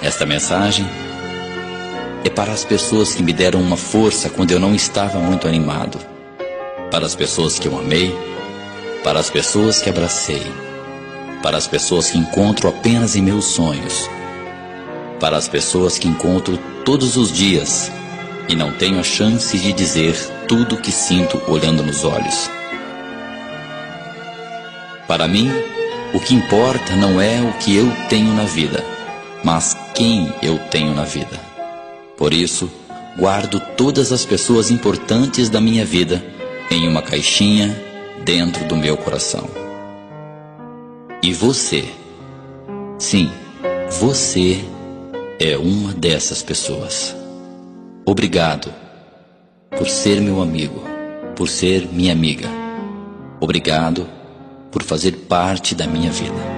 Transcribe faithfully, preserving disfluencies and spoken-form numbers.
Esta mensagem é para as pessoas que me deram uma força quando eu não estava muito animado, para as pessoas que eu amei, para as pessoas que abracei, para as pessoas que encontro apenas em meus sonhos, para as pessoas que encontro todos os dias e não tenho a chance de dizer tudo o que sinto olhando nos olhos. Para mim, o que importa não é o que eu tenho na vida, mas quem eu tenho na vida. Por isso, guardo todas as pessoas importantes da minha vida em uma caixinha dentro do meu coração. E você, sim, você é uma dessas pessoas. Obrigado por ser meu amigo, por ser minha amiga. Obrigado por fazer parte da minha vida.